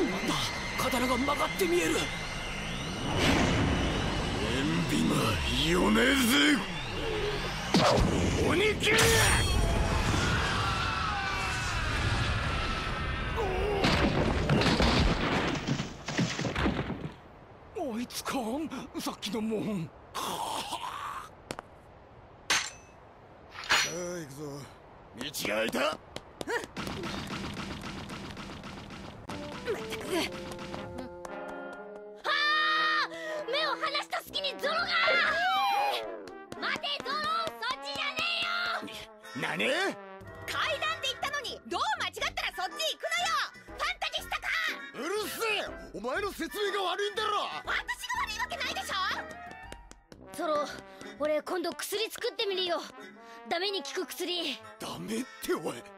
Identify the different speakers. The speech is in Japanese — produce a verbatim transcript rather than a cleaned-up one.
Speaker 1: なんだ、刀が曲がって見える。
Speaker 2: エンビマ米津鬼切れ。
Speaker 1: 追いつかん、さっきのもん。
Speaker 2: さあ行くぞ。道が開いた。
Speaker 3: まったく。はあ、目を離した隙にゾロが。待てゾロ、そっちじゃねえよ。
Speaker 2: 何？
Speaker 3: 階段で行ったのにどう間違ったらそっち行くのよ。ファンタジスタか。
Speaker 2: うるせえ、お前の説明が悪いんだろ。
Speaker 3: 私が悪いわけないでしょ。ゾロ、俺今度薬作ってみるよ。ダメに効く薬。
Speaker 2: ダメっておい。